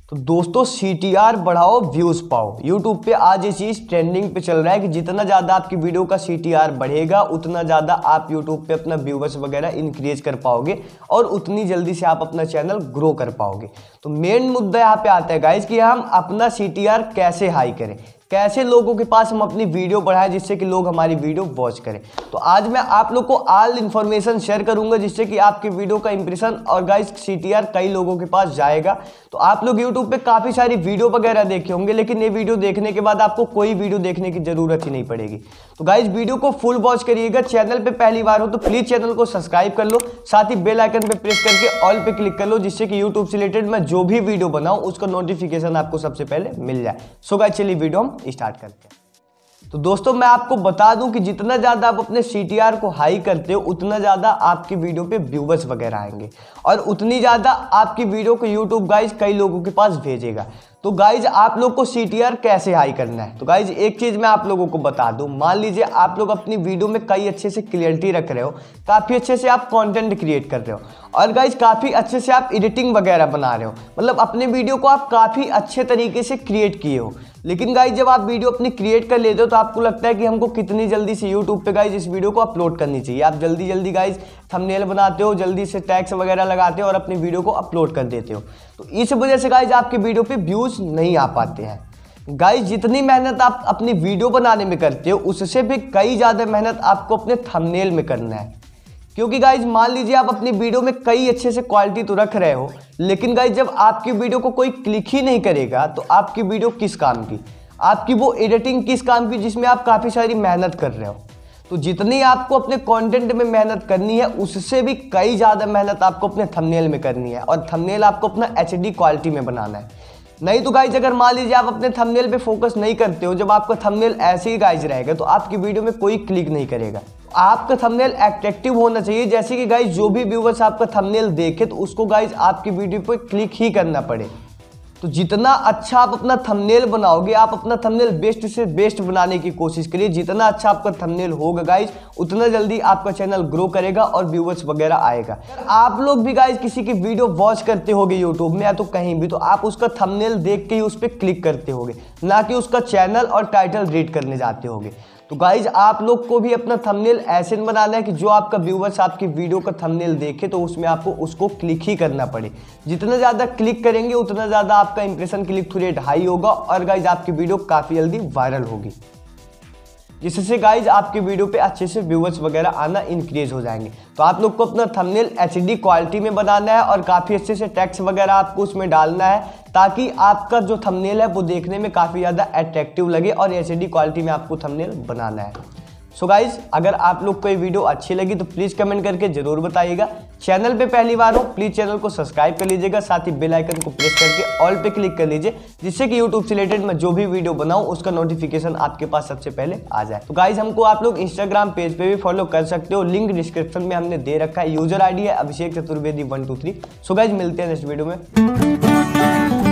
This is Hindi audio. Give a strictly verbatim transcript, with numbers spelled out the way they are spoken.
तो दोस्तों सी टी आर बढ़ाओ व्यूज पाओ, यूट्यूब पे आज ये चीज ट्रेंडिंग पे चल रहा है कि जितना ज्यादा आपकी वीडियो का सी टी आर बढ़ेगा उतना ज्यादा आप यूट्यूब पे अपना व्यूवर्स वगैरह इंक्रीज कर पाओगे और उतनी जल्दी से आप अपना चैनल ग्रो कर पाओगे। तो मेन मुद्दा यहाँ पे आता है गाइज कि हम अपना सी टी आर कैसे हाई करें, कैसे लोगों के पास हम अपनी वीडियो बढ़ाएं जिससे कि लोग हमारी वीडियो वॉच करें। तो आज मैं आप लोग को ऑल इन्फॉर्मेशन शेयर करूंगा जिससे कि आपकी वीडियो का इंप्रेशन और गाइस सी टी आर कई लोगों के पास जाएगा। तो आप लोग यूट्यूब पे काफ़ी सारी वीडियो वगैरह देखे होंगे, लेकिन ये वीडियो देखने के बाद आपको कोई वीडियो देखने की जरूरत ही नहीं पड़ेगी। तो गाइस वीडियो को फुल वॉच करिएगा। चैनल पर पहली बार हो तो प्लीज़ चैनल को सब्सक्राइब कर लो, साथ ही बेल आइकन पर प्रेस करके ऑल पे क्लिक कर लो जिससे कि यूट्यूब से रिलेटेड मैं जो भी वीडियो बनाऊँ उसका नोटिफिकेशन आपको सबसे पहले मिल जाए। सो गाइस चलिए वीडियो हम स्टार्ट करते हैं। तो दोस्तों मैं आपको बता दूं कि जितना ज़्यादा आप अपने सी टी आर को हाई करते हो उतना ज़्यादा आपकी वीडियो पे व्यूवर्स वगैरह आएंगे और उतनी ज़्यादा आपकी वीडियो को यूट्यूब गाइज कई लोगों के पास भेजेगा। तो गाइज आप लोग को सी टी आर कैसे हाई करना है, तो गाइज एक चीज़ मैं आप लोगों को बता दूं। मान लीजिए आप लोग अपनी वीडियो में कई अच्छे से क्लियरिटी रख रहे हो, काफ़ी अच्छे से आप कंटेंट क्रिएट कर रहे हो और गाइज काफ़ी अच्छे से आप एडिटिंग वगैरह बना रहे हो, मतलब अपने वीडियो को आप काफ़ी अच्छे तरीके से क्रिएट किए हो। लेकिन गाइज जब आप वीडियो अपनी क्रिएट कर लेते हो तो आपको लगता है कि हमको कितनी जल्दी से यूट्यूब पे गाइज इस वीडियो को अपलोड करनी चाहिए। आप जल्दी जल्दी गाइज थंबनेल बनाते हो, जल्दी से टैग्स वगैरह लगाते हो और अपनी वीडियो को अपलोड कर देते हो। तो इस वजह से गाइज आपकी वीडियो पे व्यूज़ नहीं आ पाते हैं। गाइज जितनी मेहनत आप अपनी वीडियो बनाने में करते हो उससे भी कई ज़्यादा मेहनत आपको अपने थंबनेल में करना है। क्योंकि गाइज मान लीजिए आप अपनी वीडियो में कई अच्छे से क्वालिटी तो रख रहे हो, लेकिन गाइज जब आपकी वीडियो को कोई क्लिक ही नहीं करेगा तो आपकी वीडियो किस काम की, आपकी वो एडिटिंग किस काम की जिसमें आप काफ़ी सारी मेहनत कर रहे हो। तो जितनी आपको अपने कंटेंट में मेहनत करनी है उससे भी कई ज़्यादा मेहनत आपको अपने थंबनेल में करनी है और थंबनेल आपको अपना एच डी क्वालिटी में बनाना है। नहीं तो गाइज अगर मान लीजिए आप अपने थंबनेल पे फोकस नहीं करते हो, जब आपका थंबनेल ऐसे ही गाइज रहेगा तो आपकी वीडियो में कोई क्लिक नहीं करेगा। आपका थंबनेल अट्रैक्टिव होना चाहिए, जैसे कि गाइज जो भी व्यूवर्स आपका थंबनेल देखे तो उसको गाइज आपकी वीडियो पे क्लिक ही करना पड़े। तो जितना अच्छा आप अपना थंबनेल बनाओगे, आप अपना थंबनेल बेस्ट से बेस्ट बनाने की कोशिश करिए। जितना अच्छा आपका थंबनेल होगा गाइज उतना जल्दी आपका चैनल ग्रो करेगा और व्यूवर्स वगैरह आएगा। आप लोग भी गाइज किसी की वीडियो वॉच करते होगे यूट्यूब में या तो कहीं भी, तो आप उसका थंबनेल देख के ही उस पर क्लिक करते होगे, ना कि उसका चैनल और टाइटल रीड करने जाते होगे। तो गाइज आप लोग को भी अपना थंबनेल ऐसे बनाना है कि जो आपका व्यूवर्स आपकी वीडियो का थंबनेल देखे तो उसमें आपको उसको क्लिक ही करना पड़े। जितना ज़्यादा क्लिक करेंगे उतना ज़्यादा आपका impression click through rate high होगा और गाइज आपकी वीडियो काफ़ी जल्दी वायरल होगी, जिससे गाइज आपकी वीडियो पे अच्छे से व्यूवर्स वगैरह आना इंक्रीज हो जाएंगे। तो आप लोग को अपना थंबनेल एच डी क्वालिटी में बनाना है और काफ़ी अच्छे से टेक्स्ट वगैरह आपको उसमें डालना है ताकि आपका जो थंबनेल है वो देखने में काफ़ी ज़्यादा अट्रैक्टिव लगे और एच डी क्वालिटी में आपको थंबनेल बनाना है। सो so गाइज अगर आप लोग को ये वीडियो अच्छी लगी तो प्लीज़ कमेंट करके जरूर बताइएगा। चैनल पे पहली बार हो प्लीज़ चैनल को सब्सक्राइब कर लीजिएगा, साथ ही बेल आइकन को प्रेस करके ऑल पे क्लिक कर लीजिए जिससे कि यूट्यूब से रिलेटेड मैं जो भी वीडियो बनाऊं उसका नोटिफिकेशन आपके पास सबसे पहले आ जाए। तो गाइज हमको आप लोग इंस्टाग्राम पेज पे भी फॉलो कर सकते हो, लिंक डिस्क्रिप्शन में हमने दे रखा है। यूजर आई डी है Abhishek Chaturvedi one two three. So guys मिलते हैं नेक्स्ट वीडियो में।